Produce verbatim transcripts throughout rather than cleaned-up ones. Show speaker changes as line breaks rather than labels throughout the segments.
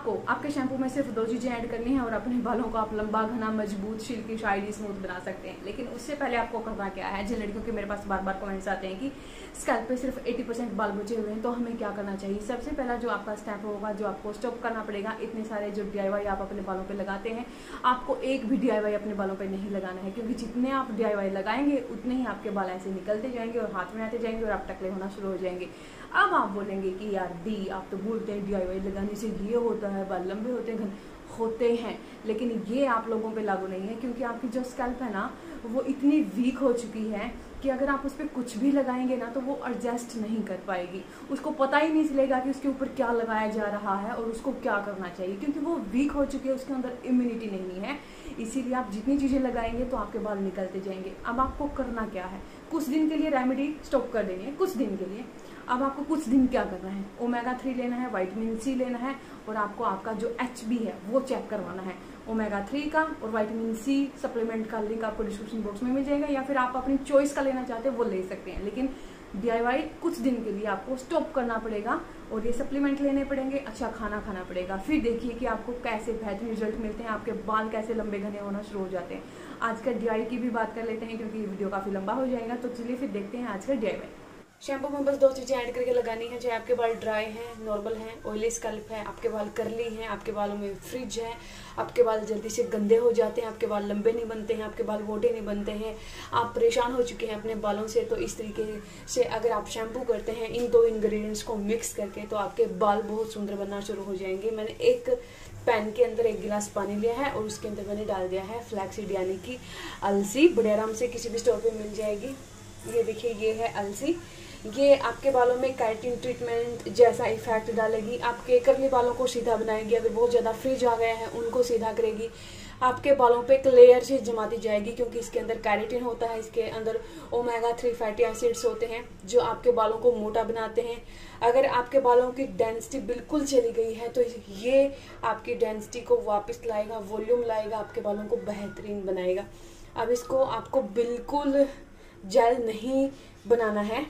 आपको आपके शैम्पू में सिर्फ दो चीजें ऐड करनी है और अपने बालों को आप लंबा, घना, मजबूत, सिल्की, शाइनी, स्मूथ बना सकते हैं। लेकिन उससे पहले आपको करना क्या है, जिन लड़कियों के मेरे पास बार बार कमेंट्स आते हैं कि स्कैल्प पे सिर्फ अस्सी परसेंट बाल बचे हुए हैं, तो हमें क्या करना चाहिए। सबसे पहला जो आपका स्टेप होगा, जो आपको स्टॉप करना पड़ेगा, इतने सारे जो डीआईवाई आप अपने बालों पे लगाते हैं, आपको एक भी डीआईवाई अपने बालों पे नहीं लगाना है, क्योंकि जितने आप डीआईवाई लगाएंगे उतने ही आपके बाल ऐसे निकलते जाएंगे और हाथ में आते जाएंगे और आप टकले होना शुरू हो जाएंगे। अब आप बोलेंगे कि यार दी, आप तो बोलते हैं डीआईवाई लगाने से ये होता है, बाल लंबे होते हैं, होते हैं, लेकिन ये आप लोगों पे लागू नहीं है, क्योंकि आपकी जो स्कैल्प है ना वो इतनी वीक हो चुकी है कि अगर आप उस पर कुछ भी लगाएंगे ना तो वो एडजस्ट नहीं कर पाएगी। उसको पता ही नहीं चलेगा कि उसके ऊपर क्या लगाया जा रहा है और उसको क्या करना चाहिए, क्योंकि वो वीक हो चुकी है, उसके अंदर इम्यूनिटी नहीं है। इसीलिए आप जितनी चीज़ें लगाएंगे तो आपके बाल निकलते जाएंगे। अब आपको करना क्या है, कुछ दिन के लिए रेमेडी स्टॉप कर देनी है, कुछ दिन के लिए। अब आपको कुछ दिन क्या करना है, ओमेगा थ्री लेना है, विटामिन सी लेना है, और आपको आपका जो एच बी है वो चेक करवाना है। ओमेगा थ्री का और विटामिन सी सप्लीमेंट का लिंक आपको डिस्क्रिप्शन बॉक्स में मिल जाएगा, या फिर आप अपनी चॉइस का लेना चाहते हैं वो ले सकते हैं। लेकिन डीआईवाई कुछ दिन के लिए आपको स्टॉप करना पड़ेगा और ये सप्लीमेंट लेने पड़ेंगे, अच्छा खाना खाना पड़ेगा। फिर देखिए कि आपको कैसे बेहतरीन रिजल्ट मिलते हैं, आपके बाल कैसे लंबे घने होना शुरू हो जाते हैं। आज का डीआई की भी बात कर लेते हैं, क्योंकि ये वीडियो काफी लंबा हो जाएगा। तो चलिए फिर देखते हैं आज का डीआईवाई। शैम्पू में बस दो चीजें ऐड करके लगानी है, चाहे आपके बाल ड्राई हैं, नॉर्मल हैं, ऑयली स्कैल्प है, आपके बाल कर्ली हैं, आपके बालों में फ्रिज है, आपके बाल जल्दी से गंदे हो जाते हैं, आपके बाल लंबे नहीं बनते हैं, आपके बाल मोटे नहीं बनते हैं, आप परेशान हो चुके हैं अपने बालों से, तो इस तरीके से अगर आप शैम्पू करते हैं इन दो इंग्रेडिएंट्स को मिक्स करके, तो आपके बाल बहुत सुंदर बनना शुरू हो जाएंगे। मैंने एक पैन के अंदर एक गिलास पानी लिया है और उसके अंदर मैंने डाल दिया है फ्लैक्सीड यानी कि अलसी। बड़े आराम से किसी भी स्टोर पे मिल जाएगी। ये देखिए, ये है अलसी। ये आपके बालों में केराटिन ट्रीटमेंट जैसा इफेक्ट डालेगी, आपके कर्ली बालों को सीधा बनाएगी, अगर बहुत ज्यादा फ्रिज आ गया है उनको सीधा करेगी, आपके बालों पे एक लेयर से जमाती जाएगी, क्योंकि इसके अंदर केराटिन होता है, इसके अंदर ओमेगा थ्री फैटी एसिड्स होते हैं जो आपके बालों को मोटा बनाते हैं। अगर आपके बालों की डेंसिटी बिल्कुल चली गई है तो ये आपकी डेंसिटी को वापस लाएगा, वॉल्यूम लाएगा, आपके बालों को बेहतरीन बनाएगा। अब इसको आपको बिल्कुल जेल नहीं बनाना है,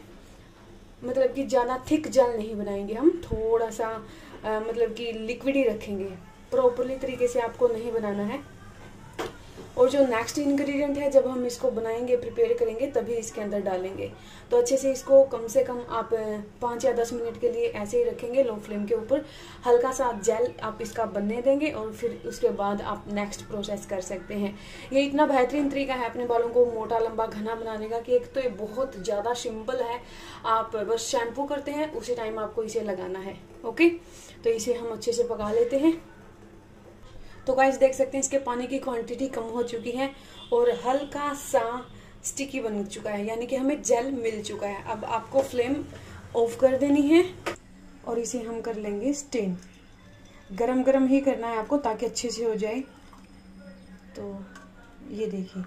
मतलब कि ज़्यादा थिक जेल नहीं बनाएंगे हम, थोड़ा सा आ, मतलब कि लिक्विड ही रखेंगे, प्रॉपरली तरीके से आपको नहीं बनाना है। और जो नेक्स्ट इंग्रेडिएंट है, जब हम इसको बनाएंगे, प्रिपेयर करेंगे, तभी इसके अंदर डालेंगे। तो अच्छे से इसको कम से कम आप पाँच या दस मिनट के लिए ऐसे ही रखेंगे लो फ्लेम के ऊपर, हल्का सा जेल आप इसका बनने देंगे और फिर उसके बाद आप नेक्स्ट प्रोसेस कर सकते हैं। ये इतना बेहतरीन तरीका है अपने बालों को मोटा, लंबा, घना बनाने का कि एक तो ये बहुत ज़्यादा सिंपल है। आप बस शैम्पू करते हैं उसी टाइम आपको इसे लगाना है। ओके, तो इसे हम अच्छे से पका लेते हैं। तो गाइस देख सकते हैं इसके पानी की क्वांटिटी कम हो चुकी है और हल्का सा स्टिकी बन चुका है, यानी कि हमें जेल मिल चुका है। अब आपको फ्लेम ऑफ कर देनी है और इसे हम कर लेंगे स्टेन। गरम गरम ही करना है आपको ताकि अच्छे से हो जाए। तो ये देखिए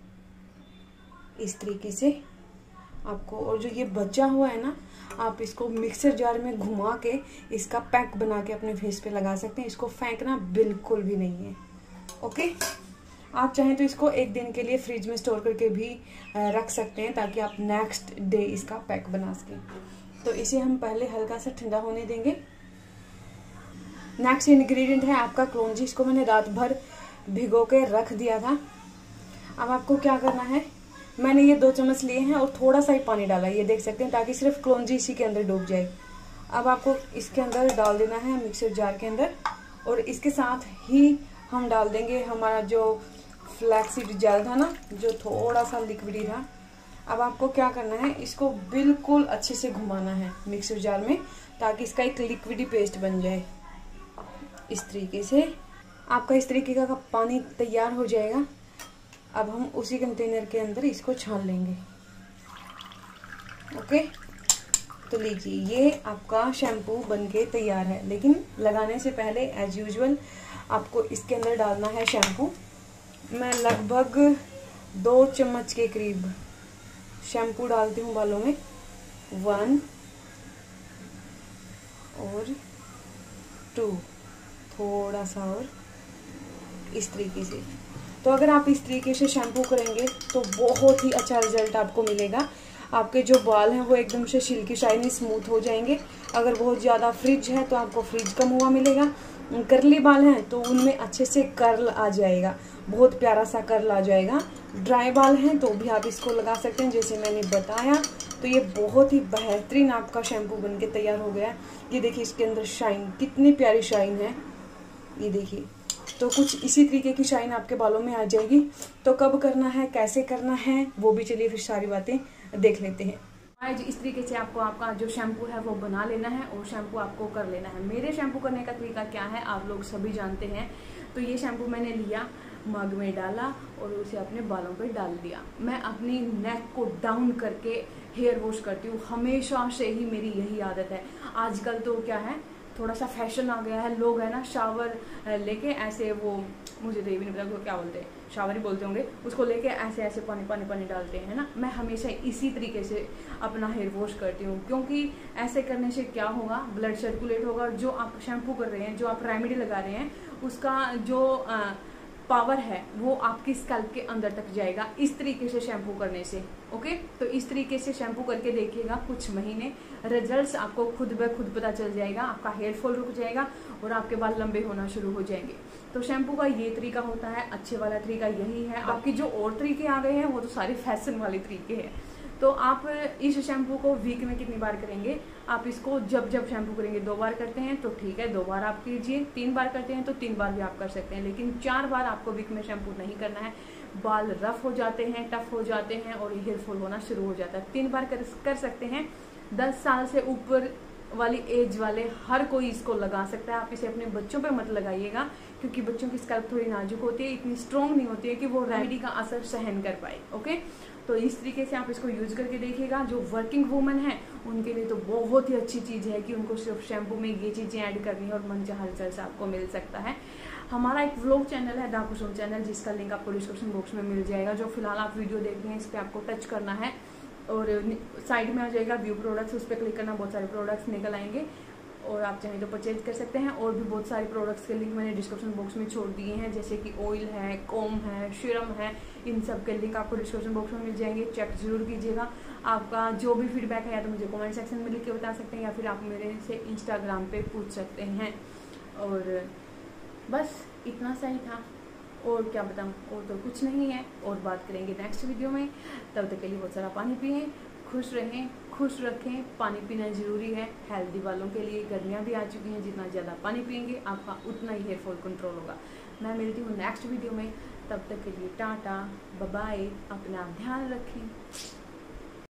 इस तरीके से आपको, और जो ये बचा हुआ है ना, आप इसको मिक्सर जार में घुमा के इसका पैक बना के अपने फेस पे लगा सकते हैं। इसको फेंकना बिल्कुल भी नहीं है। ओके, आप चाहें तो इसको एक दिन के लिए फ्रिज में स्टोर करके भी रख सकते हैं ताकि आप नेक्स्ट डे इसका पैक बना सकें। तो इसे हम पहले हल्का सा ठंडा होने देंगे। नेक्स्ट इंग्रेडिएंट है आपका क्लोंजी। इसको मैंने रात भर भिगो के रख दिया था। अब आपको क्या करना है, मैंने ये दो चम्मच लिए हैं और थोड़ा सा ही पानी डाला है, ये देख सकते हैं, ताकि सिर्फ क्लोंजी इसी के अंदर डूब जाए। अब आपको इसके अंदर डाल देना है मिक्सर जार के अंदर, और इसके साथ ही हम डाल देंगे हमारा जो फ्लैक्सीड जेल था ना, जो थोड़ा सा लिक्विडी था। अब आपको क्या करना है, इसको बिल्कुल अच्छे से घुमाना है मिक्सर जार में ताकि इसका एक लिक्विडी पेस्ट बन जाए। इस तरीके से आपका इस तरीके का पानी तैयार हो जाएगा। अब हम उसी कंटेनर के अंदर इसको छान लेंगे। ओके, तो लीजिए ये आपका शैम्पू बनके तैयार है। लेकिन लगाने से पहले एज यूजुअल आपको इसके अंदर डालना है शैम्पू। मैं लगभग दो चम्मच के करीब शैम्पू डालती हूँ बालों में। वन और टू, थोड़ा सा और इस तरीके से। तो अगर आप इस तरीके से शैम्पू करेंगे तो बहुत ही अच्छा रिजल्ट आपको मिलेगा। आपके जो बाल हैं वो एकदम से सिल्की शाइनी स्मूथ हो जाएंगे। अगर बहुत ज़्यादा फ्रिज है तो आपको फ्रिज कम हुआ मिलेगा,
कर्ली बाल हैं तो उनमें अच्छे से कर्ल आ जाएगा, बहुत प्यारा सा कर्ल आ जाएगा। ड्राई बाल हैं तो भी आप इसको लगा सकते हैं जैसे मैंने बताया। तो ये बहुत ही बेहतरीन आपका शैम्पू बनके तैयार हो गया है। ये देखिए इसके अंदर शाइन, कितनी प्यारी शाइन है, ये देखिए। तो कुछ इसी तरीके की शाइन आपके बालों में आ जाएगी। तो कब करना है, कैसे करना है, वो भी चलिए फिर सारी बातें देख लेते हैं।
आज इस तरीके से आपको आपका जो शैम्पू है वो बना लेना है और शैम्पू आपको कर लेना है। मेरे शैम्पू करने का तरीका क्या है आप लोग सभी जानते हैं। तो ये शैम्पू मैंने लिया, मग में डाला और उसे अपने बालों पे डाल दिया। मैं अपनी नेक को डाउन करके हेयर वॉश करती हूँ, हमेशा से ही मेरी यही आदत है। आजकल तो क्या है, थोड़ा सा फैशन आ गया है, लोग है ना शावर लेके ऐसे, वो मुझे तो ये भी नहीं पता क्या बोलते हैं, शावर ही बोलते होंगे, उसको लेके ऐसे ऐसे पानी पानी पानी डालते हैं ना। मैं हमेशा इसी तरीके से अपना हेयर वॉश करती हूँ, क्योंकि ऐसे करने से क्या होगा, ब्लड सर्कुलेट होगा। जो आप शैम्पू कर रहे हैं, जो आप रेमेडी लगा रहे हैं, उसका जो आ, पावर है वो आपकी स्कैल्प के अंदर तक जाएगा इस तरीके से शैम्पू करने से। ओके, तो इस तरीके से शैम्पू करके देखिएगा, कुछ महीने रिजल्ट्स आपको खुद ब खुद पता चल जाएगा। आपका हेयर फॉल रुक जाएगा और आपके बाल लंबे होना शुरू हो जाएंगे। तो शैम्पू का ये तरीका होता है, अच्छे वाला तरीका यही है। आपकी जो और तरीके आ गए हैं वो तो सारे फैशन वाले तरीके हैं। तो आप इस शैम्पू को वीक में कितनी बार करेंगे, आप इसको जब जब शैम्पू करेंगे, दो बार करते हैं तो ठीक है, दो बार आप कीजिए, तीन बार करते हैं तो तीन बार भी आप कर सकते हैं, लेकिन चार बार आपको वीक में शैम्पू नहीं करना है। बाल रफ हो जाते हैं, टफ हो जाते हैं और हेयर फॉल होना शुरू हो जाता है। तीन बार कर, कर सकते हैं। दस साल से ऊपर वाली एज वाले हर कोई इसको लगा सकता है। आप इसे अपने बच्चों पे मत लगाइएगा, क्योंकि बच्चों की स्कैल्प थोड़ी नाजुक होती है, इतनी स्ट्रॉन्ग नहीं होती है कि वो रेमेडी का असर सहन कर पाए। ओके, तो इस तरीके से आप इसको यूज करके देखिएगा। जो वर्किंग वुमन है उनके लिए तो बहुत ही अच्छी चीज है कि उनको सिर्फ शैम्पू में ये चीजें ऐड करनी है और मनचाहा रिजल्ट आपको मिल सकता है। हमारा एक व्लॉग चैनल है, दा कुसुम चैनल, जिसका लिंक आपको डिस्क्रिप्शन बॉक्स में मिल जाएगा। जो फिलहाल आप वीडियो देख रहे हैं इस पर आपको टच करना है और साइड में आ जाएगा व्यू प्रोडक्ट्स, उस पर क्लिक करना, बहुत सारे प्रोडक्ट्स निकल आएंगे और आप चाहें तो परचेज कर सकते हैं। और भी बहुत सारे प्रोडक्ट्स के लिंक मैंने डिस्क्रिप्शन बॉक्स में छोड़ दिए हैं, जैसे कि ऑयल है, कोम है, सीरम है, इन सब के लिंक आपको डिस्क्रिप्शन बॉक्स में मिल जाएंगे। चेक जरूर कीजिएगा। आपका जो भी फीडबैक है या तो मुझे कमेंट सेक्शन में लिख के बता सकते हैं या फिर आप मेरे से इंस्टाग्राम पे पूछ सकते हैं। और बस इतना सा ही था, और क्या बताऊँ, और तो कुछ नहीं है। और बात करेंगे नेक्स्ट वीडियो में, तब तक के लिए बहुत सारा पानी पिए, खुश रहें, खुश रखें। पानी पीना ज़रूरी है हेल्दी बालों के लिए। गर्मियाँ भी आ चुकी हैं, जितना ज़्यादा पानी पियेंगे आपका उतना ही हेयर फॉल कंट्रोल होगा। मैं मिलती हूँ नेक्स्ट वीडियो में, तब तक के लिए टाटा बाय बाय, अपना ध्यान रखें।